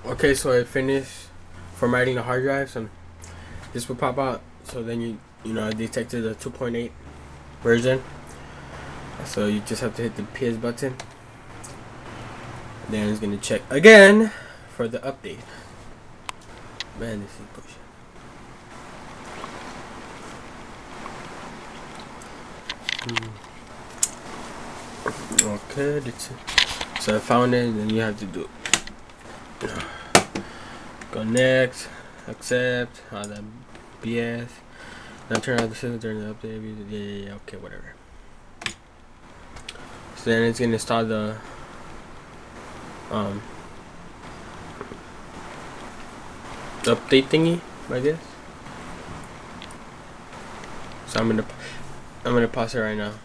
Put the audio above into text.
Okay, so I finished formatting the hard drives, and this will pop out. So then you know I detected the 2.8 version. So you just have to hit the PS button. Then it's gonna check again for the update. Man, this is bullshit. Okay, that's it. So I found it, and then you have to do it. Go next, accept, all that BS. Now turn out the system during the update. Yeah, okay, whatever. So then it's gonna start the update thingy, I guess. So I'm gonna pause it right now.